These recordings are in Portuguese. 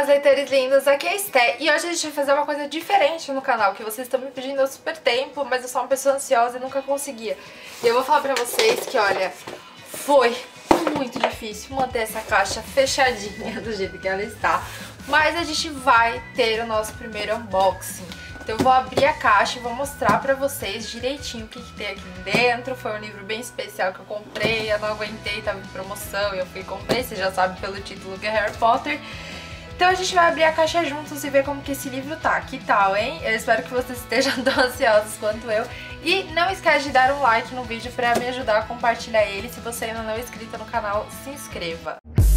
meus leitores lindos, aqui é a Esté e hoje a gente vai fazer uma coisa diferente no canal, que vocês estão me pedindo há super tempo, mas eu sou uma pessoa ansiosa e nunca conseguia. E eu vou falar pra vocês que, olha, foi muito difícil manter essa caixa fechadinha do jeito que ela está, mas a gente vai ter o nosso primeiro unboxing. Então eu vou abrir a caixa e vou mostrar pra vocês direitinho o que tem aqui dentro. Foi um livro bem especial que eu comprei, eu não aguentei, tava em promoção e eu fui e comprei, você já sabe pelo título que é Harry Potter. Então a gente vai abrir a caixa juntos e ver como que esse livro tá. Que tal, hein? Eu espero que vocês estejam tão ansiosos quanto eu. E não esquece de dar um like no vídeo pra me ajudar a compartilhar ele. Se você ainda não é inscrito no canal, se inscreva.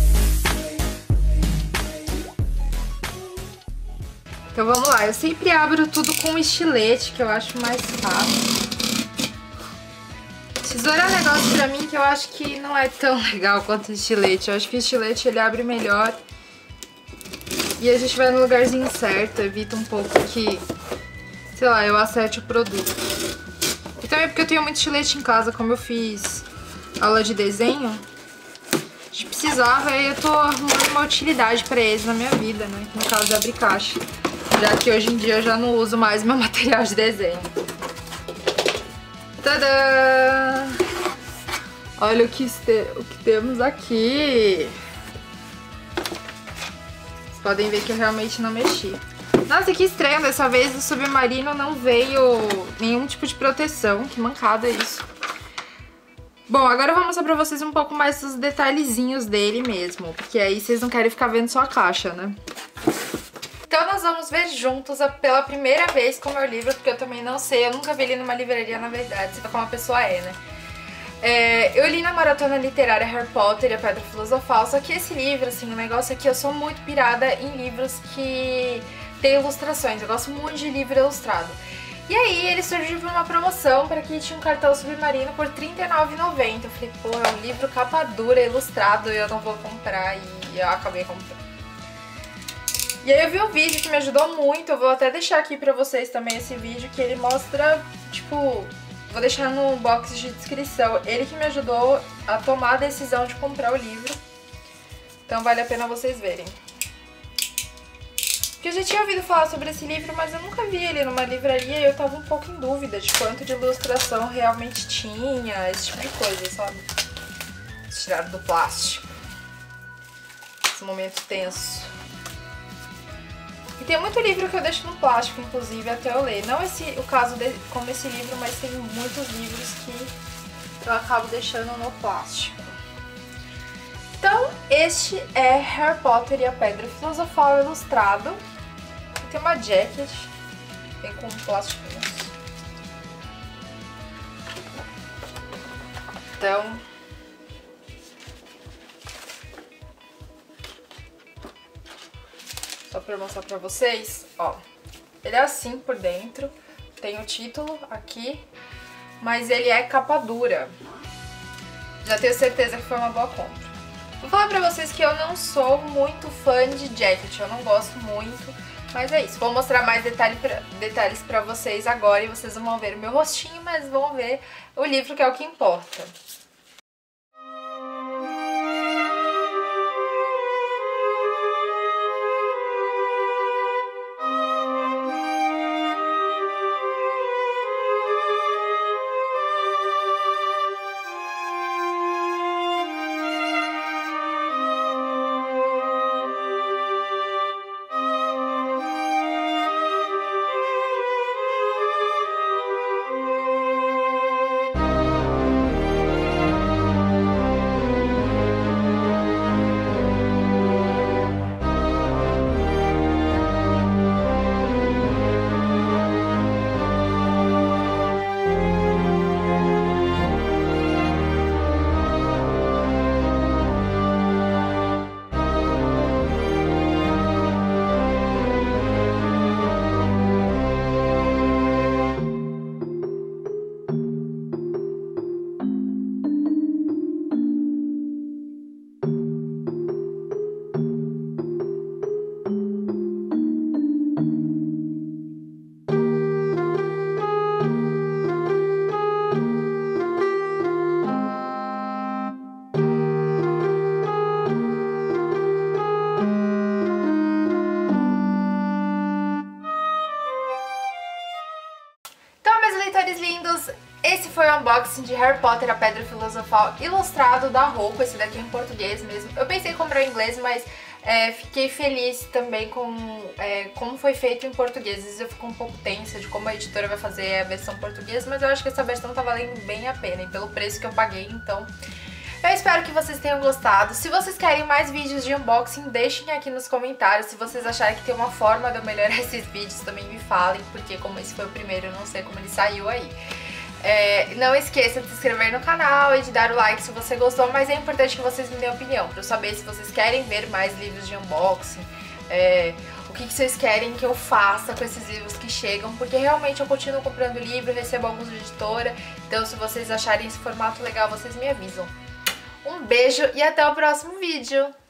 Então vamos lá, eu sempre abro tudo com estilete, que eu acho mais fácil. Tesoura é um negócio pra mim que eu acho que não é tão legal quanto o estilete. Eu acho que o estilete ele abre melhor. E a gente vai no lugarzinho certo, evita um pouco que, sei lá, eu acerte o produto. E também porque eu tenho muito estilete em casa, como eu fiz aula de desenho. A gente precisava e eu tô arrumando uma utilidade pra eles na minha vida, né? No caso de abrir caixa. Já que hoje em dia eu já não uso mais meu material de desenho. Tadã! Olha o que temos aqui. Vocês podem ver que eu realmente não mexi. Nossa, que estranho, dessa vez o submarino não veio nenhum tipo de proteção. Que mancada isso. Bom, agora eu vou mostrar pra vocês um pouco mais dos detalhezinhos dele mesmo. Porque aí vocês não querem ficar vendo só a caixa, né? Então nós vamos ver juntos pela primeira vez como é o livro, porque eu também não sei, eu nunca vi ele numa livraria, na verdade, como a pessoa é, né? Eu li na maratona literária Harry Potter e a Pedra Filosofal, só que esse livro, assim, o negócio é que eu sou muito pirada em livros que tem ilustrações, eu gosto muito de livro ilustrado. E aí ele surgiu por uma promoção para quem tinha um cartão submarino por R$39,90. Eu falei, pô, é um livro capa dura, ilustrado, e eu não vou comprar, e eu acabei comprando. E aí eu vi um vídeo que me ajudou muito, eu vou até deixar aqui pra vocês também esse vídeo, que ele mostra, tipo, vou deixar no box de descrição, ele que me ajudou a tomar a decisão de comprar o livro, então vale a pena vocês verem. Porque eu já tinha ouvido falar sobre esse livro, mas eu nunca vi ele numa livraria e eu tava um pouco em dúvida de quanto de ilustração realmente tinha, esse tipo de coisa, sabe? Tiraram do plástico. Esse momento tenso. E tem muito livro que eu deixo no plástico, inclusive, até eu ler. Não o caso como esse livro, mas tem muitos livros que eu acabo deixando no plástico. Então, este é Harry Potter e a Pedra Filosofal ilustrado. E tem uma jacket, vem com plástico. Então... Só pra mostrar pra vocês, ó, ele é assim por dentro, tem o título aqui, mas ele é capa dura. Já tenho certeza que foi uma boa compra. Vou falar pra vocês que eu não sou muito fã de jacket, eu não gosto muito, mas é isso. Vou mostrar mais detalhes pra vocês agora e vocês não vão ver o meu rostinho, mas vão ver o livro, que é o que importa. unboxing de Harry Potter, a Pedra Filosofal, ilustrado da Roku. Esse daqui é em português mesmo. Eu pensei em comprar em inglês, mas fiquei feliz também com como foi feito em português. Às vezes eu fico um pouco tensa de como a editora vai fazer a versão portuguesa, mas eu acho que essa versão tá valendo bem a pena, e pelo preço que eu paguei, então... Eu espero que vocês tenham gostado. Se vocês querem mais vídeos de unboxing, deixem aqui nos comentários. Se vocês acharem que tem uma forma de eu melhorar esses vídeos, também me falem, porque como esse foi o primeiro, eu não sei como ele saiu aí. Não esqueça de se inscrever no canal e de dar o like se você gostou, mas é importante que vocês me deem opinião, pra eu saber se vocês querem ver mais livros de unboxing, o que vocês querem que eu faça com esses livros que chegam, porque realmente eu continuo comprando livro, recebo alguns de editora, então se vocês acharem esse formato legal, vocês me avisam. Um beijo e até o próximo vídeo!